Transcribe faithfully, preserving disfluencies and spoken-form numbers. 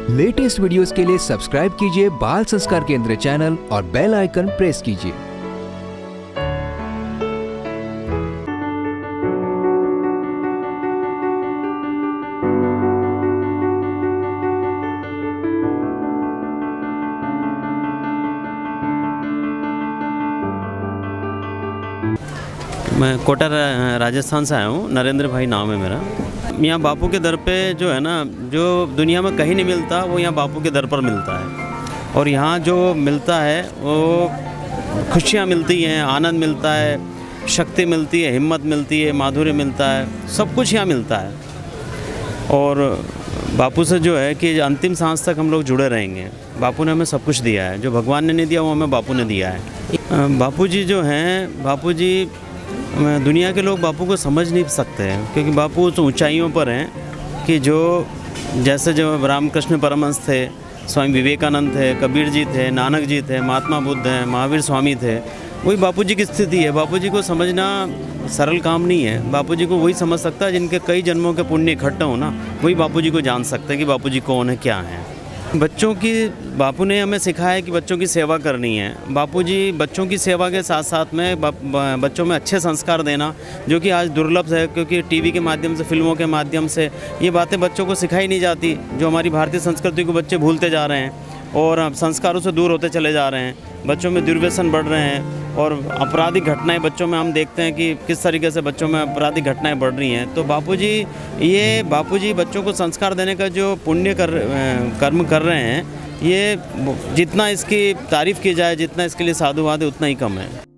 Latest videos के लिए subscribe कीजिए बाल संस्कार केंद्र चैनल और बेल आइकन प्रेस कीजिए। मैं कोटा राजस्थान से आया हूँ। नरेंद्र भाई नाम है मेरा। यहाँ बापू के दर पे जो है ना, जो दुनिया में कहीं नहीं मिलता वो यहाँ बापू के दर पर मिलता है। और यहाँ जो मिलता है वो खुशियाँ मिलती हैं, आनंद मिलता है, शक्ति मिलती है, हिम्मत मिलती है, माधुर्य मिलता है, सब कुछ यहाँ मिलता है। और बापू से जो है कि अंतिम सांस तक हम लोग जुड़े रहेंगे। बापू ने हमें सब कुछ दिया है, जो भगवान ने नहीं दिया वो हमें बापू ने दिया है। बापू जी जो हैं, बापू जी दुनिया के लोग बापू को समझ नहीं सकते हैं, क्योंकि बापू तो ऊंचाइयों पर हैं कि जो जैसे जो रामकृष्ण परमहंस थे, स्वामी विवेकानंद थे, कबीर जी थे, नानक जी थे, महात्मा बुद्ध हैं, महावीर स्वामी थे, वही बापू जी की स्थिति है। बापू जी को समझना सरल काम नहीं है। बापू जी को वही समझ सकता है जिनके कई जन्मों के पुण्य इकट्ठा हो ना, वही बापू जी को जान सकते हैं कि बापू जी कौन है, क्या है। बच्चों की बापू ने हमें सिखाया है कि बच्चों की सेवा करनी है। बापू जी बच्चों की सेवा के साथ साथ में बच्चों में अच्छे संस्कार देना, जो कि आज दुर्लभ है, क्योंकि टीवी के माध्यम से, फिल्मों के माध्यम से ये बातें बच्चों को सिखाई नहीं जाती। जो हमारी भारतीय संस्कृति को बच्चे भूलते जा रहे हैं और संस्कारों से दूर होते चले जा रहे हैं। बच्चों में दुर्व्यसन बढ़ रहे हैं और आपराधिक घटनाएं बच्चों में हम देखते हैं कि किस तरीके से बच्चों में आपराधिक घटनाएं बढ़ रही हैं। तो बापूजी ये बापूजी बच्चों को संस्कार देने का जो पुण्य कर कर्म कर रहे हैं, ये जितना इसकी तारीफ़ की जाए, जितना इसके लिए साधुवाद है, उतना ही कम है।